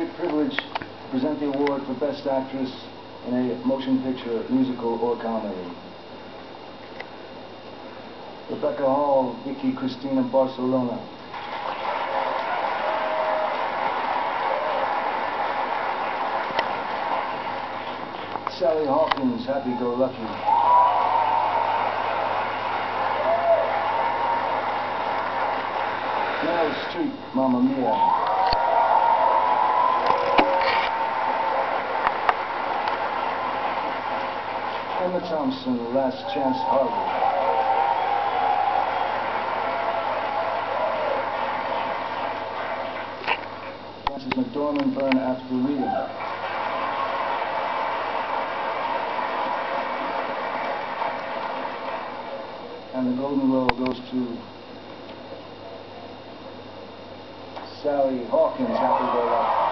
great privilege to present the award for Best Actress in a motion picture, musical, or comedy. Rebecca Hall, Vicky Cristina Barcelona. Sally Hawkins, Happy Go Lucky. Meryl Streep, Mamma Mia. Emma Thompson, Last Chance Harvey. Frances McDormand, Burn After Reading. And the Golden Globe goes to Sally Hawkins, Happy Go Lucky.